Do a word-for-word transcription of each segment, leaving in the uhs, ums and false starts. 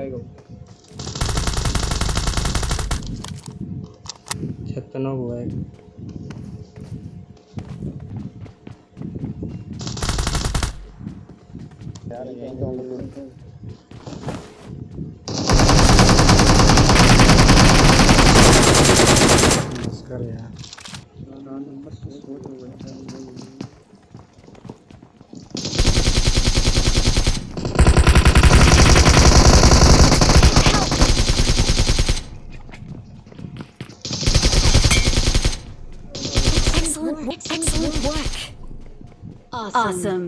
आएगा। छत पे नॉक हुआ है। यार यहीं तो हम लोग कर यार नंबर से सोच हो गया। Excellent work. Awesome.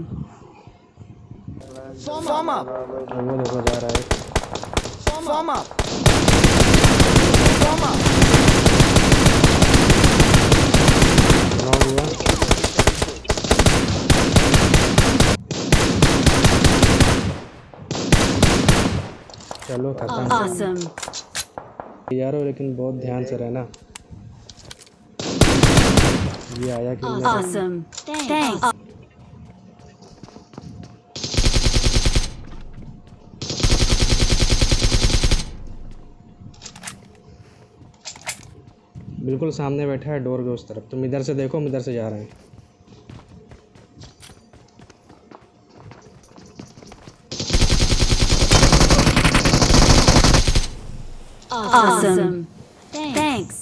Form up. वो देखो जा रहा है। Form up. Form up. Knock हुआ। चलो खत्म। Awesome. यारो लेकिन बहुत ध्यान से रहना। ये आया कि Awesome. Thanks. बिल्कुल सामने बैठा है डोर के उस तरफ। तुम इधर से देखो, हम इधर से जा रहे हैं। Awesome. Thanks.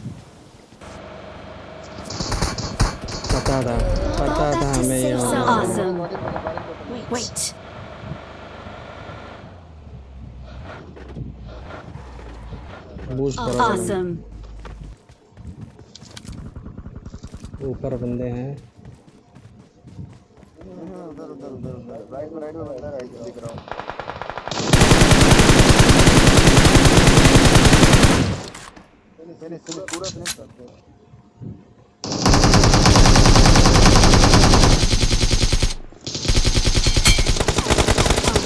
पता था पता था हमें ये होना। Awesome. Wait. बूस्ट करो। Awesome. ऊपर बंदे हैं। उधर उधर उधर राइट में राइट में बंदा राइट में दिख रहा हूँ। फिनिश फिनिश पूरा फिनिश करते हैं।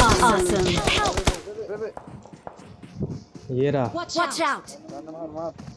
Awesome. ये रहा। Watch out. मार मार